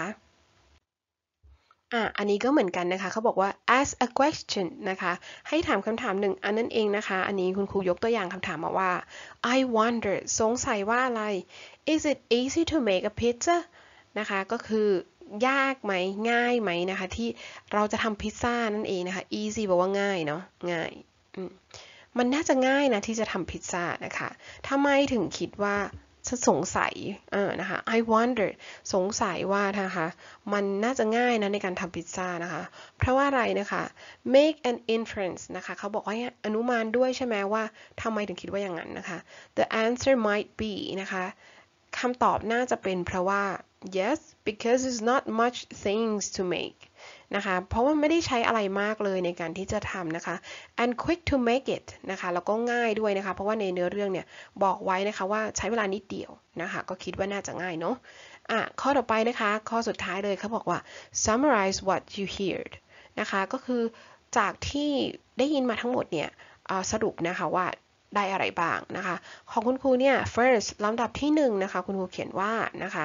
S1: อันนี้ก็เหมือนกันนะคะเขาบอกว่า ask a question นะคะให้ถามคำถามหนึ่งอันนั้นเองนะคะอันนี้คุณครูยกตัวอย่างคำถามมาว่า I wonder สงสัยว่าอะไร is it easy to make a pizza นะคะก็คือยากไหมง่ายไหมนะคะที่เราจะทำพิซซ่านั่นเองนะคะ easy แปลว่าง่ายเนาะง่ายมันน่าจะง่ายนะที่จะทำพิซซ่านะคะทำไมถึงคิดว่าสงสัยนะคะ I wonder สงสัยว่านะคะมันน่าจะง่ายนะในการทำพิซซ่านะคะเพราะว่าอะไรนะคะ make an inference นะคะเขาบอกว่าอนุมานด้วยใช่ไหมว่าทำไมถึงคิดว่าอย่างนั้นนะคะ the answer might be นะคะคำตอบน่าจะเป็นเพราะว่า yes because it's not much things to make นะคะเพราะว่าไม่ได้ใช้อะไรมากเลยในการที่จะทำนะคะ and quick to make it นะคะแล้วก็ง่ายด้วยนะคะเพราะว่าในเนื้อเรื่องเนี่ยบอกไว้นะคะว่าใช้เวลานิดเดียวนะคะก็คิดว่าน่าจะง่ายเนาะข้อต่อไปนะคะข้อสุดท้ายเลยเขาบอกว่า summarize what you heard นะคะก็คือจากที่ได้ยินมาทั้งหมดเนี่ยสรุปนะคะว่าได้อะไรบ้างนะคะของคุณครูเนี่ย first ลำดับที่1นะคะคุณครูเขียนว่านะคะ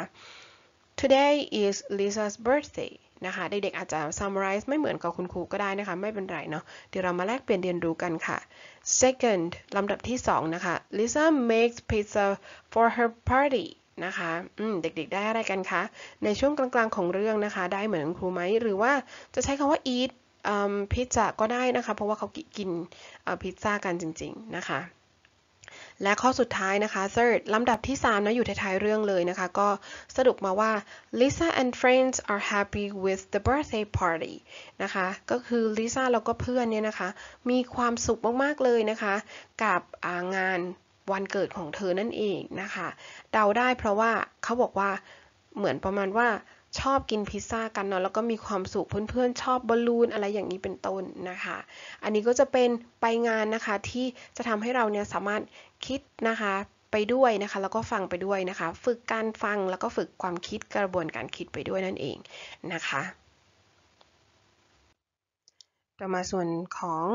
S1: today is Lisa's birthday นะคะเด็กๆอาจจะ summarize ไม่เหมือนกับคุณครูก็ได้นะคะไม่เป็นไรเนาะเดี๋ยวเรามาแลกเปลี่ยนเรียนรู้กันค่ะ second ลำดับที่2นะคะ Lisa makes pizza for her party นะคะเด็กๆได้อะไรกันคะในช่วงกลางๆของเรื่องนะคะได้เหมือนคุณครูไหมหรือว่าจะใช้คำว่า eat พิซซ่าก็ได้นะคะเพราะว่าเขากินพิซซ่ากันจริงๆนะคะและข้อสุดท้ายนะคะ third ลำดับที่3นะอยู่ท้ายๆเรื่องเลยนะคะก็สรุปมาว่า Lisa and friends are happy with the birthday party นะคะก็คือ Lisa แล้วก็เพื่อนเนี่ยนะคะมีความสุขมากๆเลยนะคะกับงานวันเกิดของเธอนั่นเองนะคะเดาได้เพราะว่าเขาบอกว่าเหมือนประมาณว่าชอบกินพิซซ่ากันเนาะแล้วก็มีความสุขเพื่อนๆชอบบอลลูนอะไรอย่างนี้เป็นต้นนะคะอันนี้ก็จะเป็นไปงานนะคะที่จะทำให้เราเนี่ยสามารถคิดนะคะไปด้วยนะคะแล้วก็ฟังไปด้วยนะคะฝึกการฟังแล้วก็ฝึกความคิดกระบวนการคิดไปด้วยนั่นเองนะคะต่อมาส่วนของ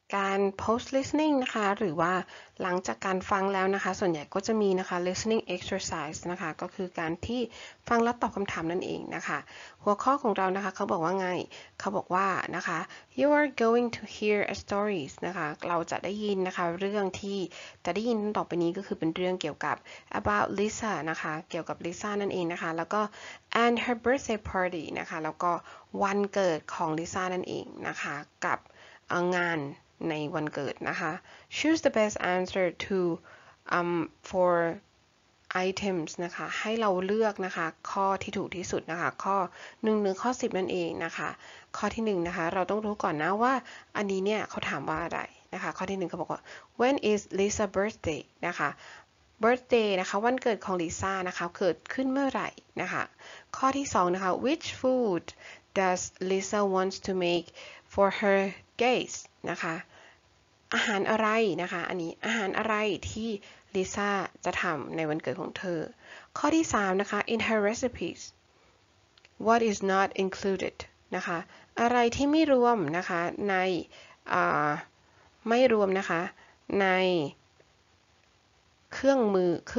S1: การ post listening นะคะหรือว่าหลังจากการฟังแล้วนะคะส่วนใหญ่ก็จะมีนะคะ listening exercise นะคะก็คือการที่ฟังแล้วตอบคำถามนั่นเองนะคะหัวข้อของเรานะคะเขาบอกว่าไงเขาบอกว่านะคะ you are going to hear a stories นะคะเราจะได้ยินนะคะเรื่องที่จะได้ยินต่อไปนี้ก็คือเป็นเรื่องเกี่ยวกับ about Lisa นะคะเกี่ยวกับ Lisa นั่นเองนะคะแล้วก็ and her birthday party นะคะแล้วก็วันเกิดของ Lisa นั่นเองนะคะกับงานในวันเกิดนะคะ choose the best answer to for items นะคะให้เราเลือกนะคะข้อที่ถูกที่สุดนะคะข้อ1หรือข้อ10นั่นเองนะคะข้อที่1นะคะเราต้องรู้ก่อนนะว่าอันนี้เนี่ยเขาถามว่าอะไรนะคะข้อที่1เขาบอกว่า when is Lisa birthday นะคะ birthday นะคะวันเกิดของลิซ่านะคะเกิดขึ้นเมื่อไหร่นะคะข้อที่2นะคะ which food does Lisa wants to make for her guests นะคะอาหารอะไรนะคะอันนี้อาหารอะไรที่ลิซ่าจะทำในวันเกิดของเธอข้อที่3นะคะ in her recipes what is not included นะคะอะไรที่ไม่รวมนะคะในไม่รวมนะคะในเครื่อง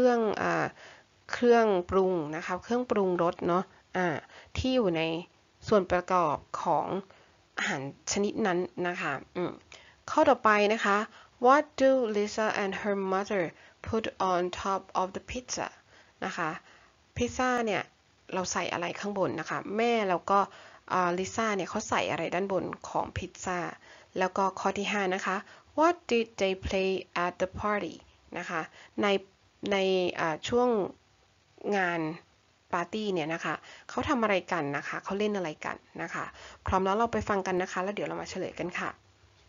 S1: ปรุงนะคะเครื่องปรุงรสเนาะที่อยู่ในส่วนประกอบของอาหารชนิดนั้นนะคะข้อต่อไปนะคะ What do Lisa and her mother put on top of the pizza นะคะพิซซ่าเนี่ยเราใส่อะไรข้างบนนะคะแม่แล้วก็ลิซ่าเนี่ยเขาใส่อะไรด้านบนของพิซซ่าแล้วก็ข้อที่5นะคะ What did they play at the party นะคะในช่วงงานปาร์ตี้เนี่ยนะคะเขาทำอะไรกันนะคะเขาเล่นอะไรกันนะคะพร้อมแล้วเราไปฟังกันนะคะแล้วเดี๋ยวเรามาเฉลยกันค่ะ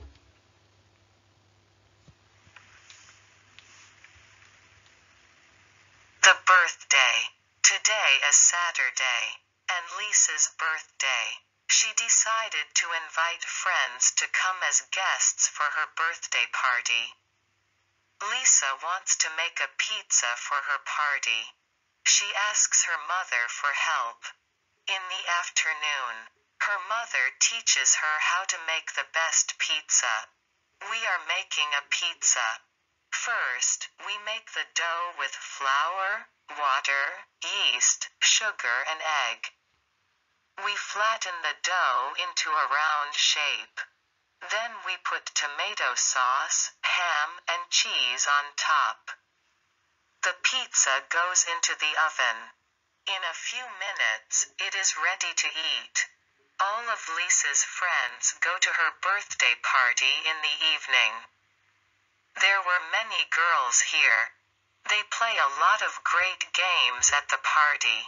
S2: The birthday. Today is Saturday, and Lisa's birthday. She decided to invite friends to come as guests for her birthday party. Lisa wants to make a pizza for her party. She asks her mother for help. In the afternoon, her mother teaches her how to make the best pizza. We are making a pizza. First, we make the dough with flour, water, yeast, sugar, and egg. We flatten the dough into a round shape. Then we put tomato sauce, ham, and cheese on top. The pizza goes into the oven. In a few minutes, it is ready to eat. All of Lisa's friends go to her birthday party in the evening. There were many girls here. They play a lot of great games at the party.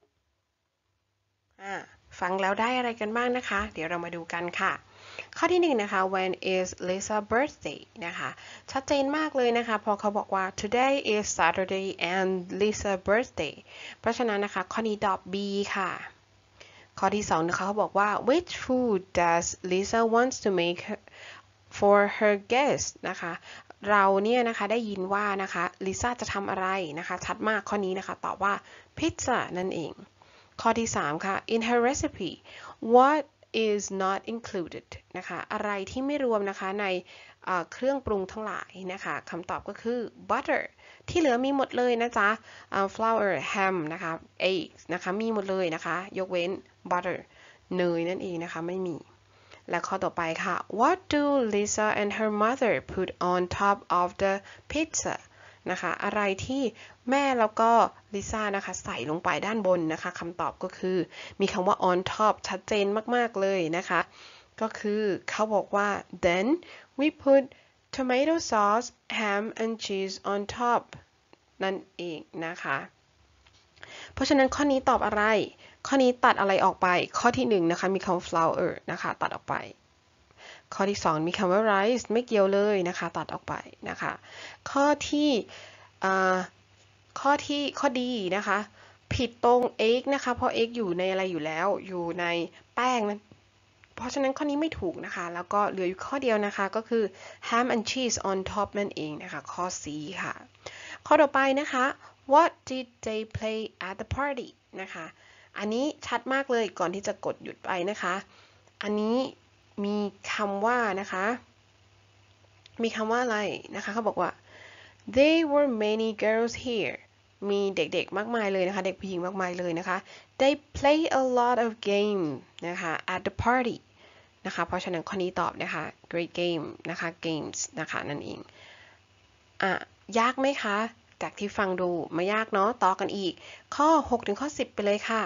S1: ฟังแล้วได้อะไรกันบ้างนะคะเดี๋ยวเรามาดูกันค่ะข้อที่1นะคะ when is Lisa birthday นะคะชัดเจนมากเลยนะคะพอเขาบอกว่า today is Saturday and Lisa birthday เพราะฉะนั้นนะคะข้อนี้ตอบ B ค่ะข้อที่2นะคะเขาบอกว่า which food does Lisa wants to make for her guests นะคะเราเนี่ยนะคะได้ยินว่านะคะลิซ่าจะทำอะไรนะคะชัดมากข้อนี้นะคะตอบว่าพิซซ่านั่นเองข้อที่3ค่ะ in her recipe what is not included นะคะอะไรที่ไม่รวมนะคะในเครื่องปรุงทั้งหลายนะคะคำตอบก็คือ butter ที่เหลือมีหมดเลยนะจ๊ะflour ham นะคะ eggs นะคะมีหมดเลยนะคะยกเว้น butter เนยนั่นเองนะคะไม่มีและข้อต่อไปค่ะ What do Lisa and her mother put on top of the pizza นะคะอะไรที่แม่แล้วก็ลิซ่านะคะใส่ลงไปด้านบนนะคะคำตอบก็คือมีคำว่า on top ชัดเจนมากๆเลยนะคะก็คือเขาบอกว่า then we put tomato sauce ham and cheese on top นั่นเองนะคะเพราะฉะนั้นข้อนี้ตอบอะไรข้อนี้ตัดอะไรออกไปข้อที่1นะคะมีคำว่า flour นะคะตัดออกไปข้อที่2มีคำว่า rice ไม่เกี่ยวเลยนะคะตัดออกไปนะคะข้อดีนะคะผิดตรง egg นะคะเพราะ egg อยู่ในอะไรอยู่แล้วอยู่ในแป้งนั้นเพราะฉะนั้นข้อนี้ไม่ถูกนะคะแล้วก็เหลืออยู่ข้อเดียวนะคะก็คือ ham and cheese on top นั่นเองนะคะข้อ C ค่ะข้อต่อไปนะคะ what did they play at the party นะคะอันนี้ชัดมากเลยก่อนที่จะกดหยุดไปนะคะอันนี้มีคำว่านะคะมีคำว่าอะไรนะคะเขาบอกว่า there were many girls here มีเด็กๆมากมายเลยนะคะเด็กผู้หญิงมากมายเลยนะคะ they play a lot of game นะคะ at the party นะคะเพราะฉะนั้นข้อนี้ตอบนะคะ great game นะคะ games นะคะนั่นเองยากไหมคะจากที่ฟังดูไม่ยากเนาะต่อกันอีกข้อ6ถึงข้อ10ไปเลยค่ะ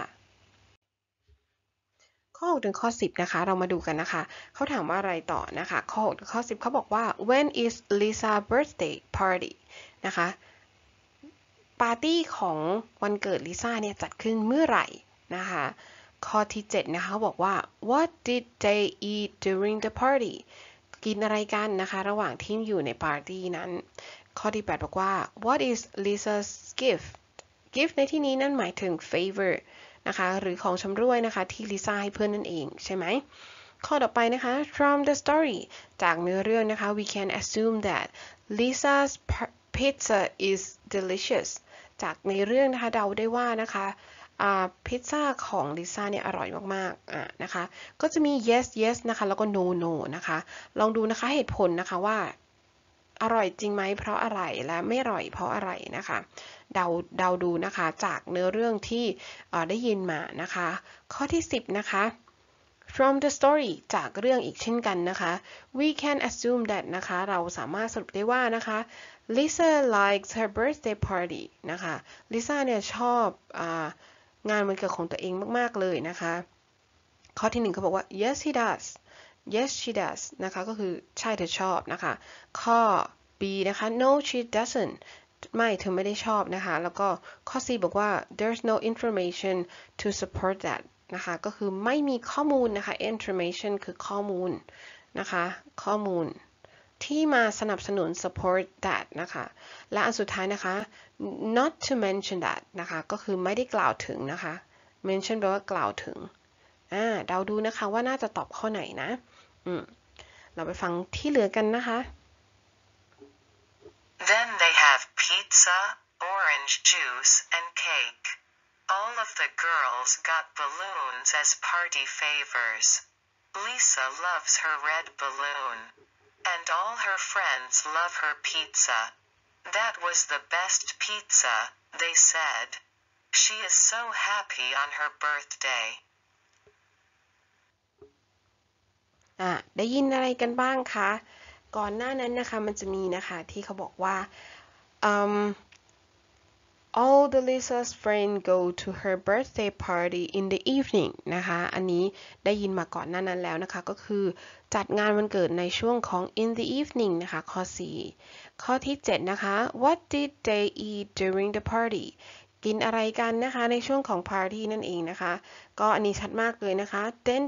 S1: ข้อ6ถึงข้อ10นะคะเรามาดูกันนะคะเขาถามว่าอะไรต่อนะคะข้อ6ถึงข้อ10เขาบอกว่า when is Lisa birthday party นะคะปาร์ตี้ของวันเกิดลิซ่าเนี่ยจัดขึ้นเมื่อไหร่นะคะข้อที่7นะคะเขาบอกว่า what did they eat during the party กินอะไรกันนะคะระหว่างที่อยู่ในปาร์ตี้นั้นข้อที่8บอกว่า what is Lisa's gift gift ในที่นี้นั่นหมายถึง favor นะคะหรือของชำร่วยนะคะที่ลิซ่าให้เพื่อนนั่นเองใช่ไหมข้อต่อไปนะคะ from the story จากเนื้อเรื่องนะคะ we can assume that Lisa's pizza is delicious จากในเรื่องนะคะเดาได้ว่านะคะพิซซ่าของลิซ่าเนี่ยอร่อยมากๆนะคะก็จะมี yes yes นะคะแล้วก็ no no นะคะลองดูนะคะเหตุผลนะคะว่าอร่อยจริงไหมเพราะอะไรและไม่อร่อยเพราะอะไรนะคะเดาดูนะคะจากเนื้อเรื่องที่ได้ยินมานะคะข้อที่10นะคะ from the story จากเรื่องอีกเช่นกันนะคะ we can assume that นะคะเราสามารถสรุปได้ว่านะคะ Lisa likes her birthday party นะคะ Lisa เนี่ยชอบงานวันเกิดของตัวเองมากๆเลยนะคะข้อที่1เขาบอกว่า yes he does yes she does นะคะก็คือใช่เธอชอบนะคะข้อ B นะคะ no she doesn't ไม่เธอไม่ได้ชอบนะคะแล้วก็ข้อ C บอกว่า there's no information to support that นะคะก็คือไม่มีข้อมูลนะคะ information คือข้อมูลนะคะข้อมูลที่มาสนับสนุน support that นะคะและอันสุดท้ายนะคะ not to mention that นะคะก็คือไม่ได้กล่าวถึงนะคะ mention แปลว่ากล่าวถึงเดาดูนะคะว่าน่าจะตอบข้อไหนนะเราไปฟังที่เหลือกันนะคะ
S2: Then they have pizza, orange juice, and cake. All of the girls got balloons as party favors. Lisa loves her red balloon. And all her friends love her pizza. That was the best pizza, they said. She is so happy on her birthday.
S1: ได้ยินอะไรกันบ้างคะก่อนหน้านั้นนะคะมันจะมีนะคะที่เขาบอกว่า all the Lisa's friends go to her birthday party in the evening นะคะอันนี้ได้ยินมาก่อนหน้านั้นแล้วนะคะก็คือจัดงานวันเกิดในช่วงของ in the evening นะคะข้อ4ข้อที่7นะคะ what did they eat during the party กินอะไรกันนะคะในช่วงของ party นั่นเองนะคะก็อันนี้ชัดมากเลยนะคะ then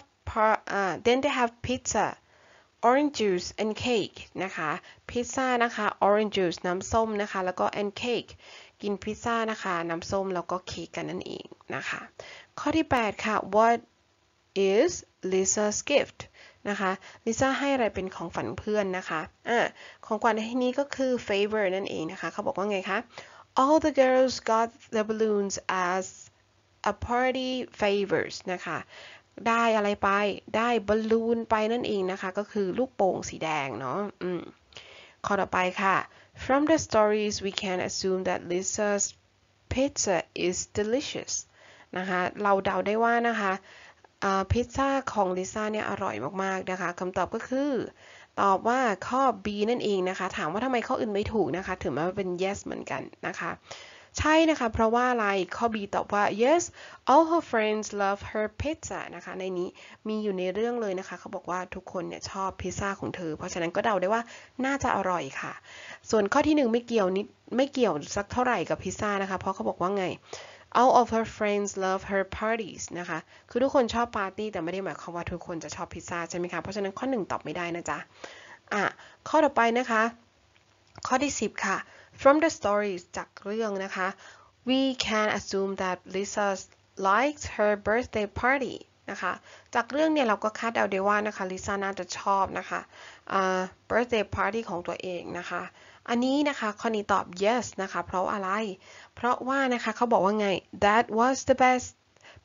S1: they have pizza orange juice and cake นะคะพิซซ่านะคะ orange juice น้ำส้มนะคะแล้วก็ and cake กินพิซซ่านะคะน้ำส้มแล้วก็เค้กกันนั่นเองนะคะข้อที่8ค่ะ what is Lisa's gift นะคะลิซ่าให้อะไรเป็นของฝันเพื่อนนะคะของขวัญในที่นี้ก็คือ favor นั่นเองนะคะเขาบอกว่าไงคะ all the girls got the balloons as a party favors นะคะได้อะไรไปได้บอลลูนไปนั่นเองนะคะก็คือลูกโป่งสีแดงเนาะข้อต่อไปค่ะ from the stories we can assume that Lisa's pizza is delicious นะคะเราเดาได้ว่านะคะพิซซ่าของลิซ่าเนี่ยอร่อยมากๆนะคะคำตอบก็คือตอบว่าข้อ B นั่นเองนะคะถามว่าทำไมข้ออื่นไม่ถูกนะคะถึงแม้ว่าเป็น yes เหมือนกันนะคะใช่นะคะเพราะว่าอะไรข้อ B ตอบว่า yes all her friends love her pizza นะคะในนี้มีอยู่ในเรื่องเลยนะคะเขาบอกว่าทุกคนเนี่ยชอบพิซซ่าของเธอเพราะฉะนั้นก็เดาได้ว่าน่าจะอร่อยค่ะส่วนข้อที่1ไม่เกี่ยวสักเท่าไหร่กับพิซซ่านะคะเพราะเขาบอกว่าไง all of her friends love her parties นะคะคือทุกคนชอบปาร์ตี้แต่ไม่ได้หมายความว่าทุกคนจะชอบพิซซ่าใช่ไหมคะเพราะฉะนั้นข้อ1ตอบไม่ได้นะจ๊ะข้อต่อไปนะคะข้อที่10ค่ะ from the stories จากเรื่องนะคะ we can assume that Lisa likes her birthday party นะคะจากเรื่องเนี่ยเราก็คาดเดาได้ว่านะคะลิซ่าน่าจะชอบนะคะbirthday party ของตัวเองนะคะอันนี้นะคะข้อนี้ตอบ yes นะคะเพราะอะไรเพราะว่านะคะเขาบอกว่าไง that was the best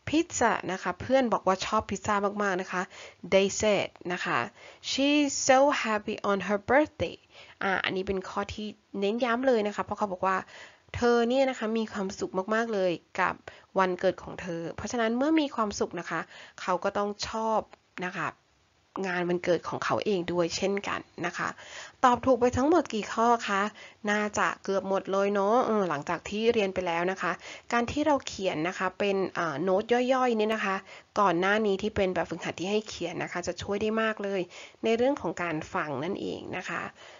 S1: pizza นะคะเพื่อนบอกว่าชอบพิซซ่ามากๆนะคะ they said นะคะ she's so happy on her birthday อันนี้เป็นข้อที่เน้นย้ำเลยนะคะเพราะเขาบอกว่าเธอเนี่ยนะคะมีความสุขมากๆเลยกับวันเกิดของเธอเพราะฉะนั้นเมื่อมีความสุขนะคะเขาก็ต้องชอบนะคะงานวันเกิดของเขาเองด้วยเช่นกันนะคะตอบถูกไปทั้งหมดกี่ข้อคะน่าจะเกือบหมดเลยเนาะหลังจากที่เรียนไปแล้วนะคะการที่เราเขียนนะคะเป็นโน้ตย่อยๆเนี่ยนะคะก่อนหน้านี้ที่เป็นแบบฝึกหัดที่ให้เขียนนะคะจะช่วยได้มากเลยในเรื่องของการฟังนั่นเองนะคะ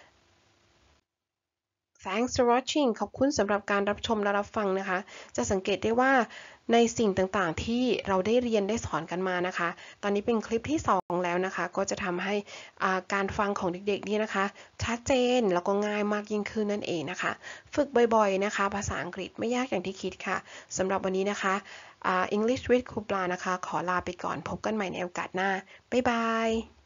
S1: Thanks for watching ขอบคุณสำหรับการรับชมและรับฟังนะคะ จะสังเกตได้ว่าในสิ่งต่างๆที่เราได้เรียนได้สอนกันมานะคะ ตอนนี้เป็นคลิปที่2แล้วนะคะ ก็จะทำให้การฟังของเด็กๆนี่นะคะชัดเจนแล้วก็ง่ายมากยิ่งขึ้นนั่นเองนะคะ ฝึกบ่อยๆนะคะภาษาอังกฤษไม่ยากอย่างที่คิดค่ะสำหรับวันนี้นะคะ English with ครูปลานะคะขอลาไปก่อนพบกันใหม่ในโอกาสหน้าบ๊ายบาย